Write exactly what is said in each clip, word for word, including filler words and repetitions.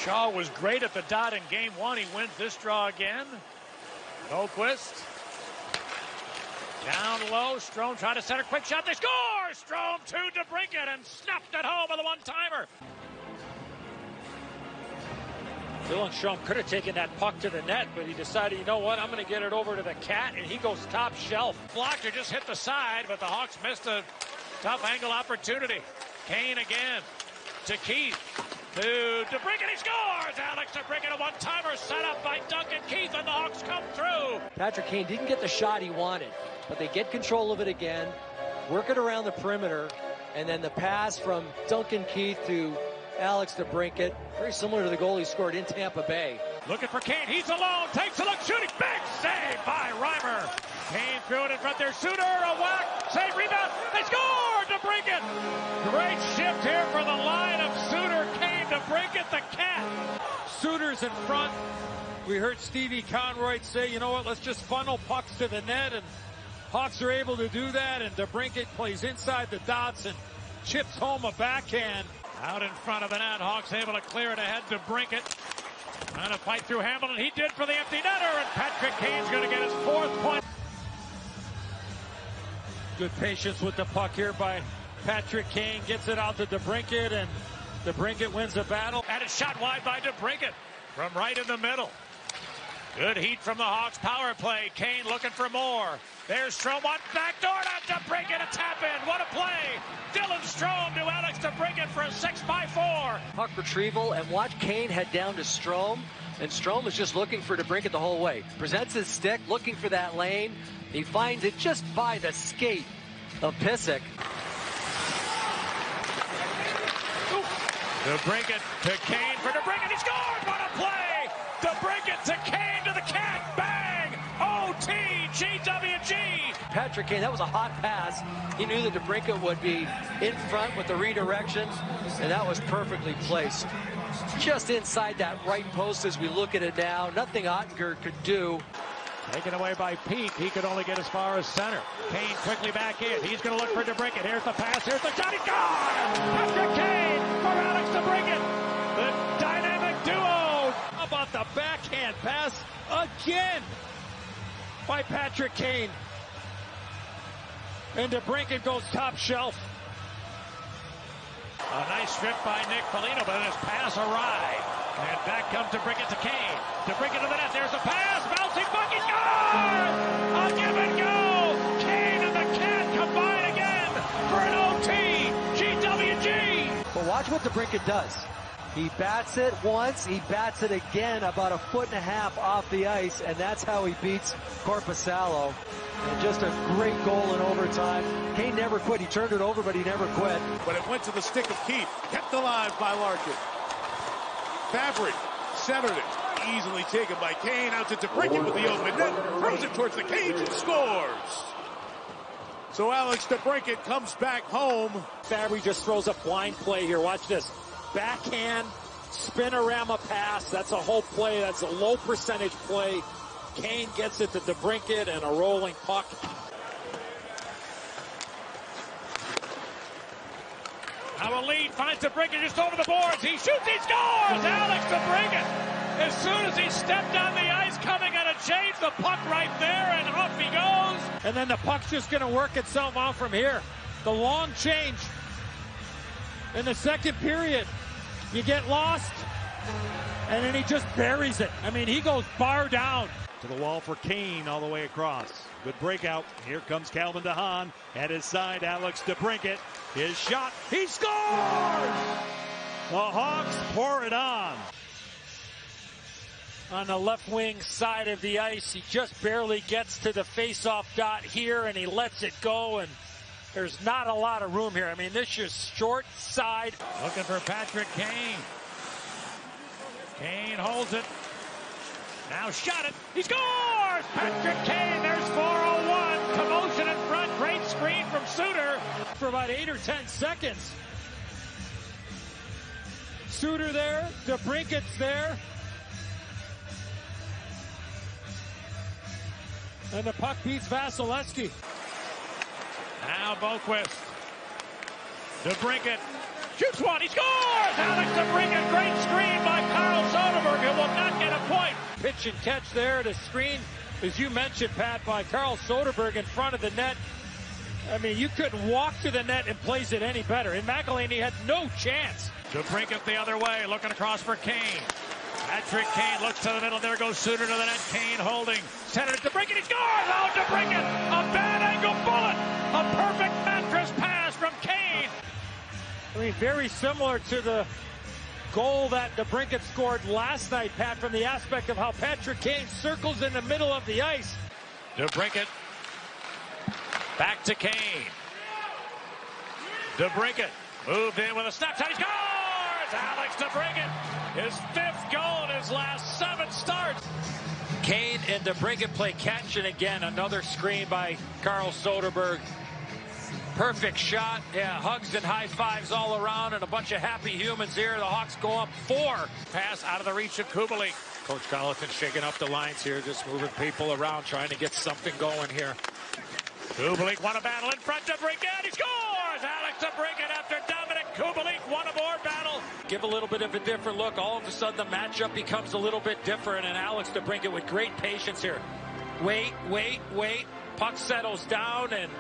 Shaw was great at the dot in game one. He wins this draw again. Boqvist. Down low. Strome trying to center. Quick shot. They score! Strome to DeBrincat and snapped it home with a one-timer. Dylan Strome could have taken that puck to the net, but he decided, you know what, I'm going to get it over to the cat, and he goes top shelf. Blocked or just hit the side, but the Hawks missed a tough angle opportunity. Kane again to Keith. To DeBrincat, he scores! Alex DeBrincat, a one-timer set up by Duncan Keith, and the Hawks come through. Patrick Kane didn't get the shot he wanted, but they get control of it again, work it around the perimeter, and then the pass from Duncan Keith to Alex DeBrincat, very similar to the goal he scored in Tampa Bay. Looking for Kane, he's alone, takes a look, shooting, big save by Reimer. Kane threw it in front there, Suter, a whack, save, rebound, they score! DeBrincat! Great shift here for the line of Suter, Kane, DeBrincat, the cat. Suter's in front. We heard Stevie Conroy say, you know what, let's just funnel pucks to the net, and Hawks are able to do that, and DeBrincat plays inside the dots and chips home a backhand. Out in front of the net, Hawks able to clear it ahead to DeBrincat. Trying to fight through Hamilton, he did for the empty netter, and Patrick Kane's going to get his fourth point. Good patience with the puck here by Patrick Kane, gets it out to DeBrincat, and DeBrincat wins the battle. And it's shot wide by DeBrincat from right in the middle. Good heat from the Hawks power play. Kane looking for more. There's Strome on backdoor to DeBrincat, a tap in. What a play! Dylan Strome to Alex DeBrincat for a six by four. Puck retrieval, and watch Kane head down to Strome, and Strome is just looking for DeBrincat the whole way. Presents his stick, looking for that lane. He finds it just by the skate of Pysyk. DeBrincat to Kane for DeBrincat. He scored! What a play! DeBrincat to Kane to the cat. Bang! O T G W G. Patrick Kane, that was a hot pass. He knew that DeBrincat would be in front with the redirection, and that was perfectly placed. Just inside that right post as we look at it now. Nothing Oettinger could do. Taken away by Pete. He could only get as far as center. Kane quickly back in. He's going to look for DeBrincat. Here's the pass. Here's the shot. He's gone! Patrick Kane for Alex DeBrincat. The dynamic duo. How about the backhand pass again by Patrick Kane? And DeBrincat goes top shelf. A nice strip by Nick Foligno, but his pass awry. And back comes DeBrincat to Kane. DeBrincat to the net. There's a pass. Bouncing puck. He scores! A give and go. Kane and the cat combine again for an O T. G W G. But watch what DeBrincat does. He bats it once. He bats it again about a foot and a half off the ice, and that's how he beats Korpisalo. And just a great goal in overtime. Kane never quit. He turned it over, but he never quit. But it went to the stick of Keith. Kept alive by Larkin. Fabbri centered it. Easily taken by Kane. Out to DeBrincat with the open net. Throws it towards the cage and scores. So Alex DeBrincat comes back home. Fabbri just throws a blind play here. Watch this. Backhand, spinorama pass. That's a whole play. That's a low percentage play. Kane gets it to DeBrincat and a rolling puck. Now a lead finds DeBrincat just over the boards. He shoots, he scores! Alex DeBrincat. As soon as he stepped on the ice coming out of change, the puck right there, and off he goes. And then the puck's just going to work itself out from here. The long change in the second period. You get lost, and then he just buries it. I mean, he goes bar down. To the wall for Kane all the way across. Good breakout. Here comes Calvin DeHaan. At his side, Alex DeBrincat. His shot. He scores! The Hawks pour it on. On the left wing side of the ice, he just barely gets to the face-off dot here, and he lets it go, and there's not a lot of room here. I mean, this is short side. Looking for Patrick Kane. Kane holds it. Now shot it. He scores! Patrick Kane, there's four oh one. Commotion in front. Great screen from Suter. For about eight or ten seconds. Suter there. DeBrincat's there. And the puck beats Vasilevsky. Now Boqvist. DeBrincat shoots one. He scores! Alex DeBrincat, great screen by Carl pitch and catch there. The screen, as you mentioned, Pat, by Carl Soderberg in front of the net. I mean, you couldn't walk to the net and place it any better. And McElhinney had no chance. DeBrincat the other way, looking across for Kane. Patrick Kane looks to the middle. There goes Suter to the net. Kane holding. Center to DeBrincat. He scores! Oh, DeBrincat! A bad angle bullet! A perfect mattress pass from Kane. I mean, very similar to the goal that DeBrincat scored last night, Pat, from the aspect of how Patrick Kane circles in the middle of the ice. DeBrincat back to Kane. DeBrincat moved in with a snapshot. He scores! Alex DeBrincat, his fifth goal in his last seven starts. Kane and DeBrincat play catch, and again, another screen by Carl Soderberg. Perfect shot. Yeah, hugs and high fives all around, and a bunch of happy humans here. The Hawks go up four. Pass out of the reach of Kubalik. Coach Colleton shaking up the lines here, just moving people around, trying to get something going here. Kubalik won a battle in front. DeBrincat, he scores! Alex DeBrincat after Dominic Kubalik won a more battle. Give a little bit of a different look. All of a sudden, the matchup becomes a little bit different, and Alex DeBrincat with great patience here. Wait, wait, wait. Puck settles down and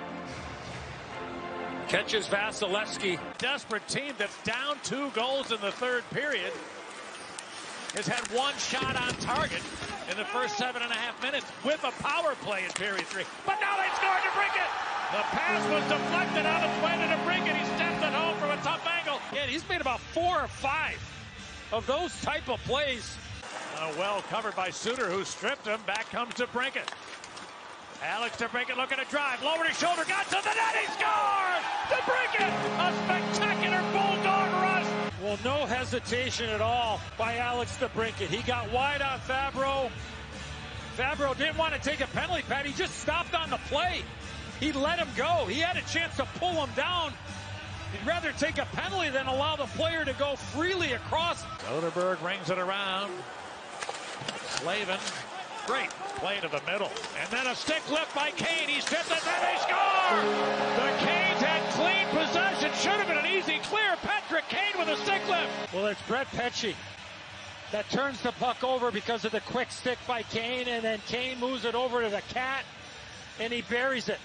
catches Vasilevsky. Desperate team that's down two goals in the third period has had one shot on target in the first seven and a half minutes with a power play in period three. But now they score. DeBrincat. The pass was deflected on its way to DeBrincat. He stepped it home from a tough angle. Yeah, he's made about four or five of those type of plays. Uh, well covered by Suter, who stripped him. Back comes DeBrincat. Alex DeBrincat looking to drive. Lowered his shoulder. Got to the net. He scores! DeBrincat! A spectacular bulldog rush. Well, no hesitation at all by Alex DeBrincat. He got wide on Fabro. Fabro didn't want to take a penalty, Pat. He just stopped on the play. He let him go. He had a chance to pull him down. He'd rather take a penalty than allow the player to go freely across. Soderberg rings it around. Slavin. Great play to the middle. And then a stick lift by Kane. He's tipped it, and they score! The Canes had clean possession. Should have been an easy clear. Patrick Kane with a stick lift. Well, it's Brett Pesce that turns the puck over because of the quick stick by Kane, and then Kane moves it over to the Cat, and he buries it.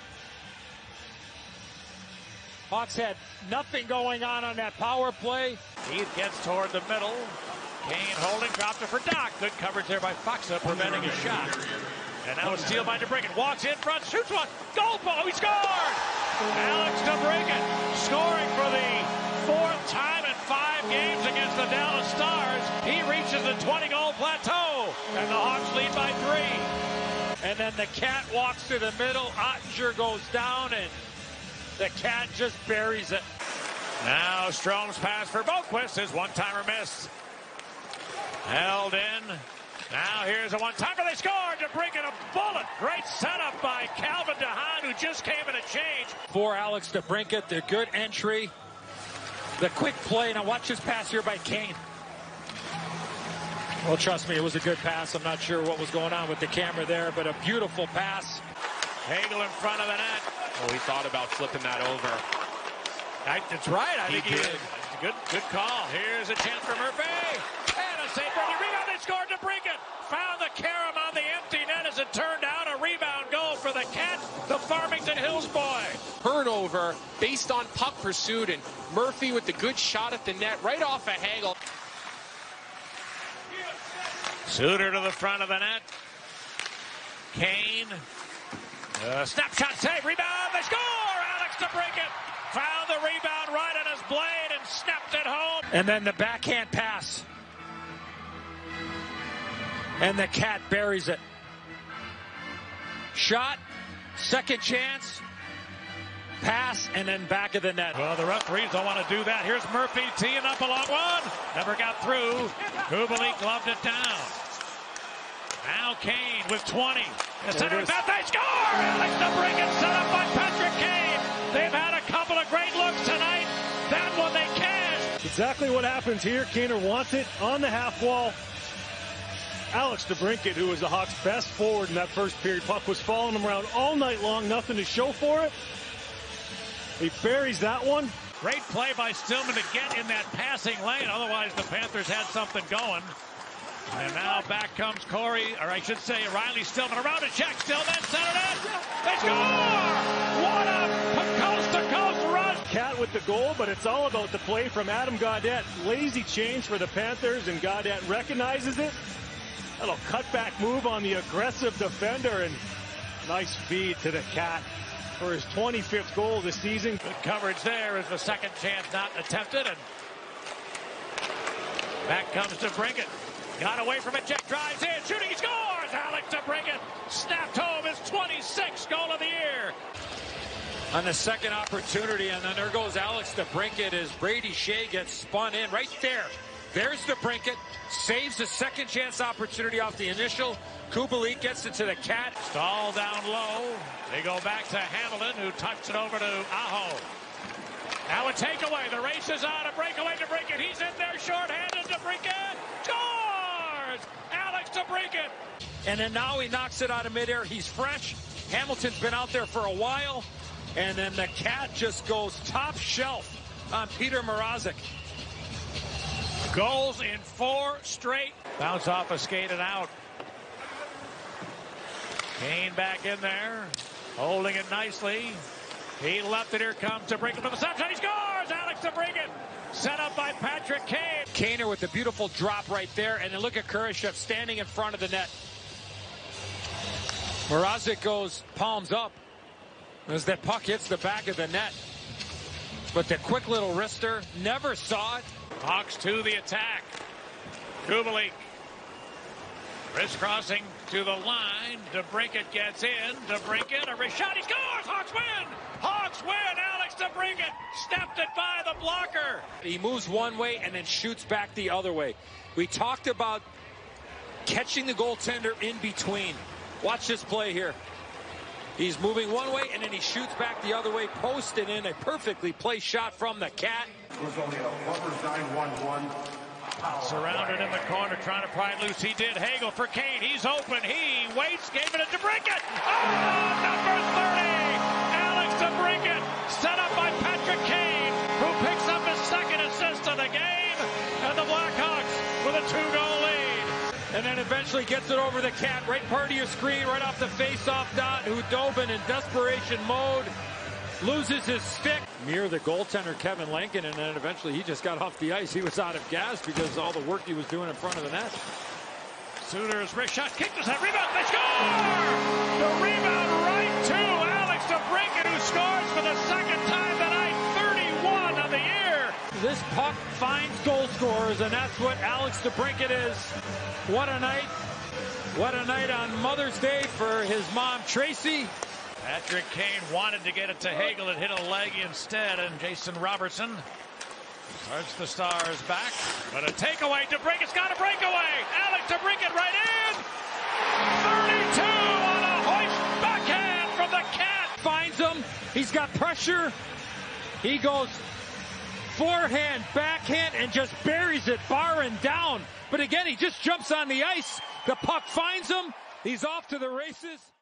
Hawks had nothing going on on that power play. Heath gets toward the middle. Kane holding, dropped it for Doc. Good coverage there by Foxa, preventing a shot. And now a steal by DeBrincat. Walks in front, shoots one. Goal ball, he scored! Alex DeBrincat scoring for the fourth time in five games against the Dallas Stars. He reaches the twenty-goal plateau, and the Hawks lead by three. And then the Cat walks to the middle. Ottinger goes down, and the Cat just buries it. Now Strome's pass for Boquist. His one-timer missed. Held in. Now here's a one-timer. They scored. DeBrincat a bullet. Great setup by Calvin DeHaan, who just came in a change. For Alex DeBrincat, the good entry. The quick play. Now watch this pass here by Kane. Well, trust me, it was a good pass. I'm not sure what was going on with the camera there, but a beautiful pass. Hagel in front of the net. Oh, he thought about flipping that over. I, that's right. I he think he did. did. Good, good call. Here's a chance for Murphy. And a save for the rebound. They scored. DeBrincat found the carom on the empty net as it turned out. A rebound goal for the Cat, the Farmington Hills boy. Turnover based on puck pursuit, and Murphy with the good shot at the net right off of Hagel. Suter to the front of the net. Kane. Uh, snapshot save. Rebound. They score. Alex DeBrincat found the rebound right on his blade and snapped it home. And then the backhand pass. And the Cat buries it. Shot. Second chance. Pass. And then back of the net. Well, the referees don't want to do that. Here's Murphy teeing up a long one. Never got through. Kubalik gloved it down. Now Kane with twenty. The center of that, they score! Alex DeBrincat set up by Patrick Kane. They've had a couple of great looks tonight. That one they cashed. Exactly what happens here. Kaner wants it on the half wall. Alex DeBrincat, who was the Hawks' best forward in that first period, puck was following him around all night long. Nothing to show for it. He buries that one. Great play by Stillman to get in that passing lane. Otherwise, the Panthers had something going. And now back comes Corey, or I should say Riley Stillman around to check. Stillman, center net. They score! What a coast-to-coast rush! Cat with the goal, but it's all about the play from Adam Gaudette. Lazy change for the Panthers, and Gaudette recognizes it. A little cutback move on the aggressive defender, and nice feed to the Cat for his twenty-fifth goal this season. Good coverage there as the second chance not attempted, and back comes DeBrincat. Got away from it, Jack drives in, shooting, he scores! Alex DeBrincat snapped home his twenty-sixth goal of the year. On the second opportunity, and then there goes Alex DeBrincat as Brady Shea gets spun in right there. There's DeBrincat, saves the second chance opportunity off the initial. Kubalik gets it to the Cat. Stall down low. They go back to Hamilton, who touched it over to Aho. Now a takeaway. The race is on. A breakaway to DeBrincat. He's in there short-handed. DeBrincat scores! Alex DeBrincat. And then now he knocks it out of midair. He's fresh. Hamilton's been out there for a while. And then the Cat just goes top shelf on Peter Mrazek. Goals in four straight. Bounce off a skate and out. Kane back in there, holding it nicely. He left it. Here comes DeBrincat for the sunshine. He scores! Alex DeBrincat, set up by Patrick Kane. Kaner with the beautiful drop right there, and then look at Kurashev standing in front of the net. Mrazek goes palms up as that puck hits the back of the net. But the quick little wrister, never saw it. Hawks to the attack. Kubalik. Crisscrossing to the line. DeBrincat gets in. DeBrincat, a wrist shot. He scores! Hawks win! Hawks win! Alex DeBrincat stepped it by the blocker. He moves one way and then shoots back the other way. We talked about catching the goaltender in between. Watch this play here. He's moving one way and then he shoots back the other way, posted in a perfectly placed shot from the Cat. It was only a Lovers nine one one. Surrounded in the corner, trying to pry it loose. He did. Hagel for Kane. He's open. He waits, gave it to DeBrincat. Oh, number thirty! Alex DeBrincat, set up by Patrick Kane, who picks up his second assist of the game. And the Blackhawks with a two-goal lead. And then eventually gets it over the Cat, right part of your screen, right off the face-off dot. Hudobin in desperation mode loses his stick. Near the goaltender, Kevin Lankin, and then eventually he just got off the ice. He was out of gas because of all the work he was doing in front of the net. Sooners wrist shot, kicked his head, rebound, they score! The rebound right to Alex DeBrincat, who scores for the second time tonight, thirty-one of the year. This puck finds goal scorers, and that's what Alex DeBrincat is. What a night. What a night on Mother's Day for his mom, Tracy. Patrick Kane wanted to get it to Hagel. It hit a leg instead, and Jason Robertson starts the Stars back. But a takeaway. DeBrincat's got a breakaway. Alex DeBrincat right in. thirty-two on a hoist backhand from the Cat. Finds him. He's got pressure. He goes forehand, backhand, and just buries it, bar and down. But again, he just jumps on the ice. The puck finds him. He's off to the races.